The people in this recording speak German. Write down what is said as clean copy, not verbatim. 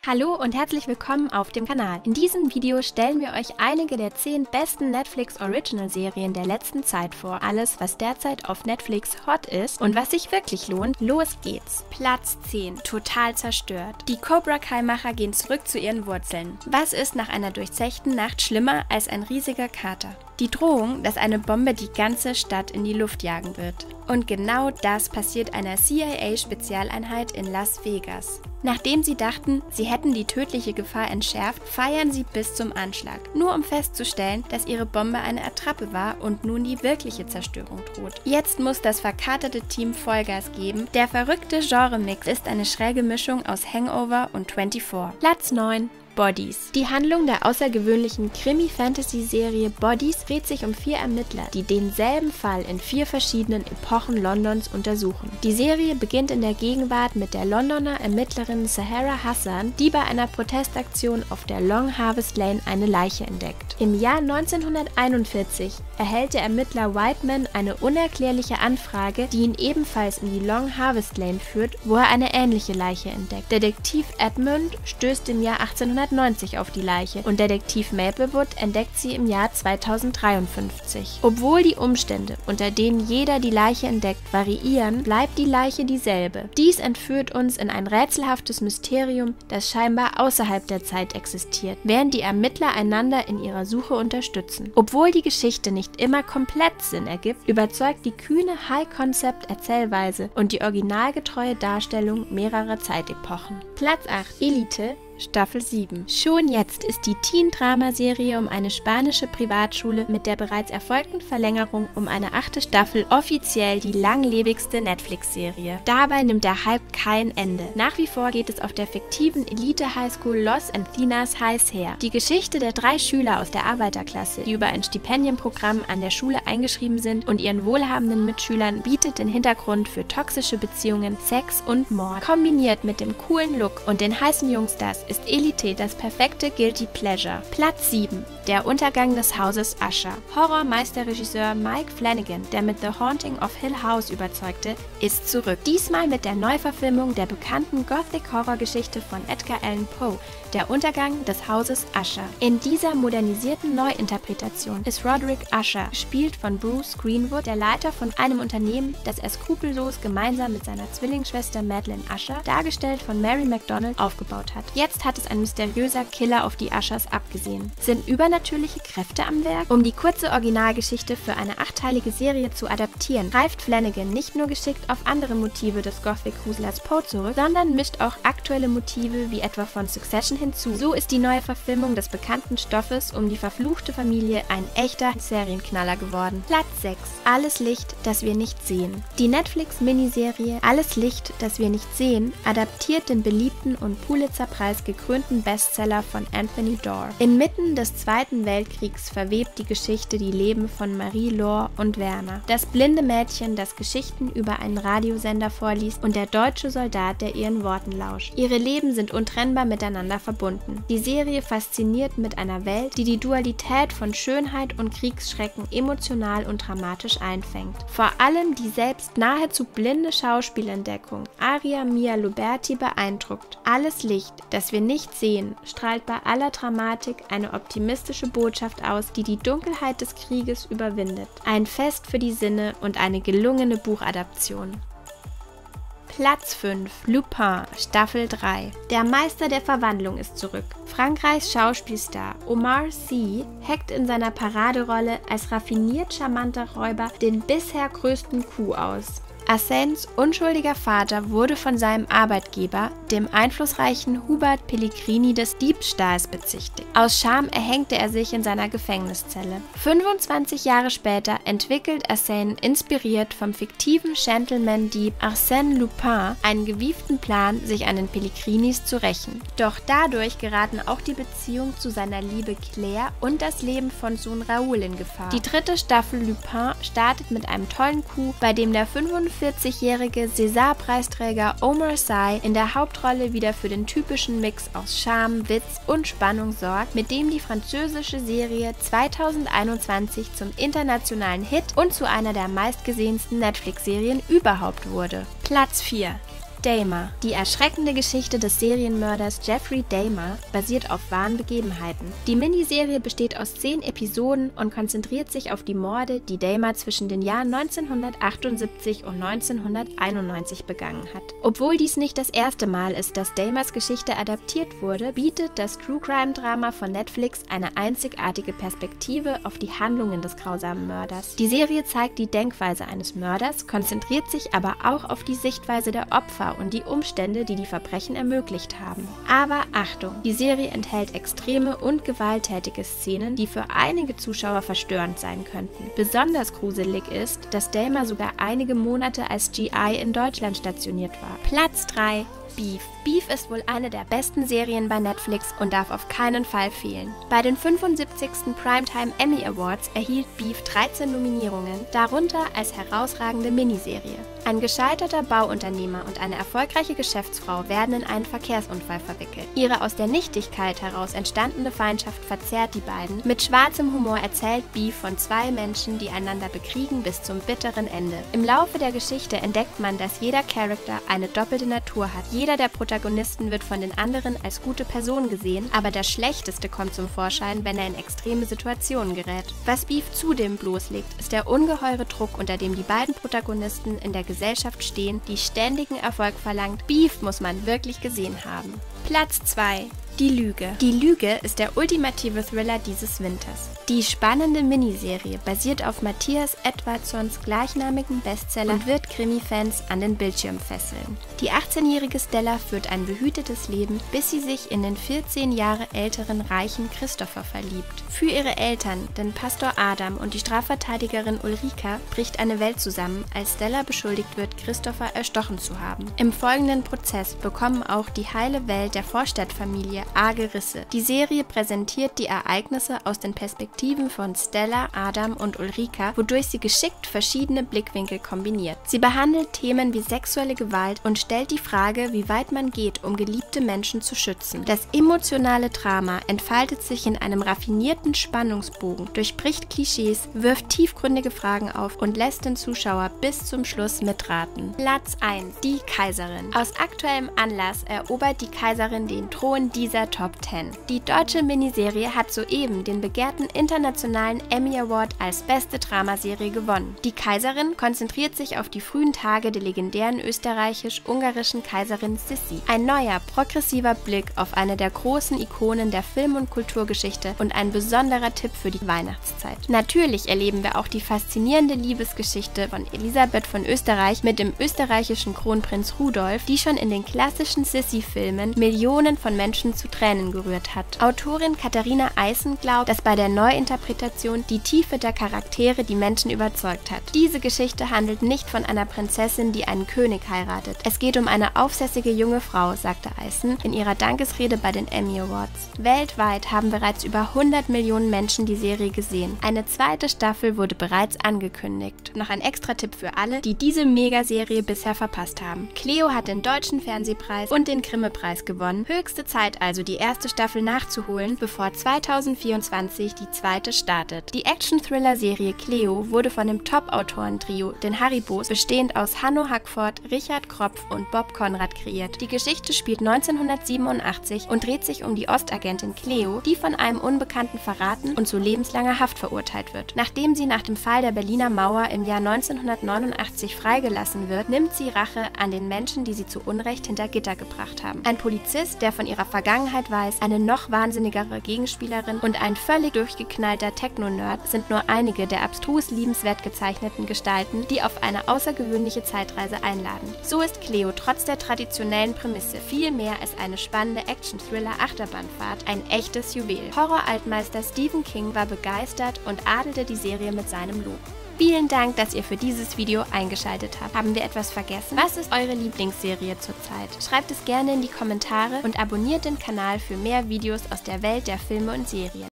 Hallo und herzlich willkommen auf dem Kanal. In diesem Video stellen wir euch einige der 10 besten Netflix Original Serien der letzten Zeit vor. Alles, was derzeit auf Netflix hot ist und was sich wirklich lohnt. Los geht's! Platz 10. Total zerstört. Die Cobra Kai-Macher gehen zurück zu ihren Wurzeln. Was ist nach einer durchzechten Nacht schlimmer als ein riesiger Kater? Die Drohung, dass eine Bombe die ganze Stadt in die Luft jagen wird. Und genau das passiert einer CIA-Spezialeinheit in Las Vegas. Nachdem sie dachten, sie hätten die tödliche Gefahr entschärft, feiern sie bis zum Anschlag. Nur um festzustellen, dass ihre Bombe eine Attrappe war und nun die wirkliche Zerstörung droht. Jetzt muss das verkaterte Team Vollgas geben. Der verrückte Genre-Mix ist eine schräge Mischung aus Hangover und 24. Platz 9. Bodies. Die Handlung der außergewöhnlichen Krimi-Fantasy-Serie Bodies dreht sich um 4 Ermittler, die denselben Fall in 4 verschiedenen Epochen Londons untersuchen. Die Serie beginnt in der Gegenwart mit der Londoner Ermittlerin Sahara Hassan, die bei einer Protestaktion auf der Long Harvest Lane eine Leiche entdeckt. Im Jahr 1941 erhält der Ermittler Whiteman eine unerklärliche Anfrage, die ihn ebenfalls in die Long Harvest Lane führt, wo er eine ähnliche Leiche entdeckt. Detektiv Edmund stößt im Jahr 1890 auf die Leiche und Detektiv Maplewood entdeckt sie im Jahr 2053. Obwohl die Umstände, unter denen jeder die Leiche entdeckt, variieren, bleibt die Leiche dieselbe. Dies entführt uns in ein rätselhaftes Mysterium, das scheinbar außerhalb der Zeit existiert, während die Ermittler einander in ihrer Suche unterstützen. Obwohl die Geschichte nicht immer komplett Sinn ergibt, überzeugt die kühne High-Concept-Erzählweise und die originalgetreue Darstellung mehrerer Zeitepochen. Platz 8. Elite Staffel 7. Schon jetzt ist die Teen-Drama-Serie um eine spanische Privatschule mit der bereits erfolgten Verlängerung um eine 8. Staffel offiziell die langlebigste Netflix-Serie. Dabei nimmt der Hype kein Ende. Nach wie vor geht es auf der fiktiven Elite-Highschool Los Encinas heiß her. Die Geschichte der 3 Schüler aus der Arbeiterklasse, die über ein Stipendienprogramm an der Schule eingeschrieben sind und ihren wohlhabenden Mitschülern, bietet den Hintergrund für toxische Beziehungen, Sex und Mord. Kombiniert mit dem coolen Look und den heißen Jungstars ist Elite das perfekte Guilty Pleasure. Platz 7. Der Untergang des Hauses Usher. Horrormeisterregisseur Mike Flanagan, der mit The Haunting of Hill House überzeugte, ist zurück. Diesmal mit der Neuverfilmung der bekannten Gothic-Horrorgeschichte von Edgar Allan Poe, Der Untergang des Hauses Usher. In dieser modernisierten Neuinterpretation ist Roderick Usher, gespielt von Bruce Greenwood, der Leiter von einem Unternehmen, das er skrupellos gemeinsam mit seiner Zwillingsschwester Madeleine Usher, dargestellt von Mary McDonnell, aufgebaut hat. Jetzt hat es ein mysteriöser Killer auf die Ushers abgesehen. Sind übernatürliche Kräfte am Werk? Um die kurze Originalgeschichte für eine 8-teilige Serie zu adaptieren, greift Flanagan nicht nur geschickt auf andere Motive des Gothic-Gruselers Poe zurück, sondern mischt auch aktuelle Motive wie etwa von Succession hinzu. So ist die neue Verfilmung des bekannten Stoffes um die verfluchte Familie ein echter Serienknaller geworden. Platz 6. Alles Licht, das wir nicht sehen. Die Netflix-Miniserie Alles Licht, das wir nicht sehen adaptiert den beliebten und Pulitzer-Preis gekrönten Bestseller von Anthony Doerr. Inmitten des Zweiten Weltkriegs verwebt die Geschichte die Leben von Marie-Laure und Werner, das blinde Mädchen, das Geschichten über einen Radiosender vorliest, und der deutsche Soldat, der ihren Worten lauscht. Ihre Leben sind untrennbar miteinander verbunden. Die Serie fasziniert mit einer Welt, die die Dualität von Schönheit und Kriegsschrecken emotional und dramatisch einfängt. Vor allem die selbst nahezu blinde Schauspielentdeckung Aria Mia Luberti beeindruckt. Alles Licht, das wir nicht sehen, strahlt bei aller Dramatik eine optimistische Botschaft aus, die die Dunkelheit des Krieges überwindet. Ein Fest für die Sinne und eine gelungene Buchadaption. Platz 5. Lupin, Staffel 3. Der Meister der Verwandlung ist zurück. Frankreichs Schauspielstar Omar Sy heckt in seiner Paraderolle als raffiniert charmanter Räuber den bisher größten Coup aus. Arsènes unschuldiger Vater wurde von seinem Arbeitgeber, dem einflussreichen Hubert Pellegrini, des Diebstahls bezichtigt. Aus Scham erhängte er sich in seiner Gefängniszelle. 25 Jahre später entwickelt Arsène, inspiriert vom fiktiven Gentleman-Dieb Arsène Lupin, einen gewieften Plan, sich an den Pellegrinis zu rächen. Doch dadurch geraten auch die Beziehung zu seiner Liebe Claire und das Leben von Sohn Raoul in Gefahr. Die 3. Staffel Lupin startet mit einem tollen Coup, bei dem der 45-jährige César-Preisträger Omar Sy in der Hauptrolle wieder für den typischen Mix aus Charme, Witz und Spannung sorgt, mit dem die französische Serie 2021 zum internationalen Hit und zu einer der meistgesehensten Netflix-Serien überhaupt wurde. Platz 4. Dahmer. Die erschreckende Geschichte des Serienmörders Jeffrey Dahmer basiert auf wahren Begebenheiten. Die Miniserie besteht aus 10 Episoden und konzentriert sich auf die Morde, die Dahmer zwischen den Jahren 1978 und 1991 begangen hat. Obwohl dies nicht das erste Mal ist, dass Dahmers Geschichte adaptiert wurde, bietet das True-Crime-Drama von Netflix eine einzigartige Perspektive auf die Handlungen des grausamen Mörders. Die Serie zeigt die Denkweise eines Mörders, konzentriert sich aber auch auf die Sichtweise der Opfer und die Umstände, die die Verbrechen ermöglicht haben. Aber Achtung, die Serie enthält extreme und gewalttätige Szenen, die für einige Zuschauer verstörend sein könnten. Besonders gruselig ist, dass Dahmer sogar einige Monate als GI in Deutschland stationiert war. Platz 3: Beef. Beef ist wohl eine der besten Serien bei Netflix und darf auf keinen Fall fehlen. Bei den 75. Primetime Emmy Awards erhielt Beef 13 Nominierungen, darunter als herausragende Miniserie. Ein gescheiterter Bauunternehmer und eine erfolgreiche Geschäftsfrau werden in einen Verkehrsunfall verwickelt. Ihre aus der Nichtigkeit heraus entstandene Feindschaft verzehrt die beiden. Mit schwarzem Humor erzählt Beef von 2 Menschen, die einander bekriegen bis zum bitteren Ende. Im Laufe der Geschichte entdeckt man, dass jeder Charakter eine doppelte Natur hat. Jeder der Protagonisten wird von den anderen als gute Person gesehen, aber der Schlechteste kommt zum Vorschein, wenn er in extreme Situationen gerät. Was Beef zudem bloßlegt, ist der ungeheure Druck, unter dem die beiden Protagonisten in der Gesellschaft stehen, die ständigen Erfolg verlangt. Beef muss man wirklich gesehen haben. Platz 2: Die Lüge. Die Lüge ist der ultimative Thriller dieses Winters. Die spannende Miniserie basiert auf Matthias Edwardsons gleichnamigen Bestseller und wird Krimi-Fans an den Bildschirm fesseln. Die 18-jährige Stella führt ein behütetes Leben, bis sie sich in den 14 Jahre älteren reichen Christopher verliebt. Für ihre Eltern, den Pastor Adam und die Strafverteidigerin Ulrika, bricht eine Welt zusammen, als Stella beschuldigt wird, Christopher erstochen zu haben. Im folgenden Prozess bekommen auch die heile Welt der Vorstadtfamilie arge Risse. Die Serie präsentiert die Ereignisse aus den Perspektiven von Stella, Adam und Ulrika, wodurch sie geschickt verschiedene Blickwinkel kombiniert. Sie behandelt Themen wie sexuelle Gewalt und stellt die Frage, wie weit man geht, um geliebte Menschen zu schützen. Das emotionale Drama entfaltet sich in einem raffinierten Spannungsbogen, durchbricht Klischees, wirft tiefgründige Fragen auf und lässt den Zuschauer bis zum Schluss mitraten. Platz 1: Die Kaiserin. Aus aktuellem Anlass erobert die Kaiserin den Thron dieser Top 10. Die deutsche Miniserie hat soeben den begehrten internationalen Emmy Award als beste Dramaserie gewonnen. Die Kaiserin konzentriert sich auf die frühen Tage der legendären österreichisch-ungarischen Kaiserin Sissi. Ein neuer, progressiver Blick auf eine der großen Ikonen der Film- und Kulturgeschichte und ein besonderer Tipp für die Weihnachtszeit. Natürlich erleben wir auch die faszinierende Liebesgeschichte von Elisabeth von Österreich mit dem österreichischen Kronprinz Rudolf, die schon in den klassischen Sissi-Filmen Millionen von Menschen zu Tränen gerührt hat. Autorin Katharina Eisen glaubt, dass bei der Neuinterpretation die Tiefe der Charaktere die Menschen überzeugt hat. Diese Geschichte handelt nicht von einer Prinzessin, die einen König heiratet. Es geht um eine aufsässige junge Frau, sagte Eisen in ihrer Dankesrede bei den Emmy Awards. Weltweit haben bereits über 100 Millionen Menschen die Serie gesehen. Eine zweite Staffel wurde bereits angekündigt. Noch ein Extra-Tipp für alle, die diese Megaserie bisher verpasst haben. Cleo hat den Deutschen Fernsehpreis und den Grimme-Preis gewonnen. Höchste Zeit also, die erste Staffel nachzuholen, bevor 2024 die zweite startet. Die Action-Thriller-Serie Cleo wurde von dem Top-Autoren-Trio, den Haribos, bestehend aus Hanno Hackford, Richard Kropf und Bob Conrad kreiert. Die Geschichte spielt 1987 und dreht sich um die Ostagentin Cleo, die von einem Unbekannten verraten und zu lebenslanger Haft verurteilt wird. Nachdem sie nach dem Fall der Berliner Mauer im Jahr 1989 freigelassen wird, nimmt sie Rache an den Menschen, die sie zu Unrecht hinter Gitter gebracht haben. Ein Polizist, der von ihrer Vergangenheit weiß, eine noch wahnsinnigere Gegenspielerin und ein völlig durchgeknallter Techno-Nerd sind nur einige der abstrus liebenswert gezeichneten Gestalten, die auf eine außergewöhnliche Zeitreise einladen. So ist Cleo trotz der traditionellen Prämisse viel mehr als eine spannende Action-Thriller-Achterbahnfahrt ein echtes Juwel. Horror-Altmeister Stephen King war begeistert und adelte die Serie mit seinem Lob. Vielen Dank, dass ihr für dieses Video eingeschaltet habt. Haben wir etwas vergessen? Was ist eure Lieblingsserie zurzeit? Schreibt es gerne in die Kommentare und abonniert den Kanal für mehr Videos aus der Welt der Filme und Serien.